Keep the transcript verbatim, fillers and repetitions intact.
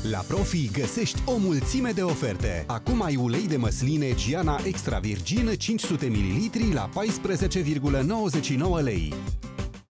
La Profi găsești o mulțime de oferte. Acum ai ulei de măsline Giana Extra Virgin cinci sute mililitri la paisprezece virgulă nouăzeci și nouă lei.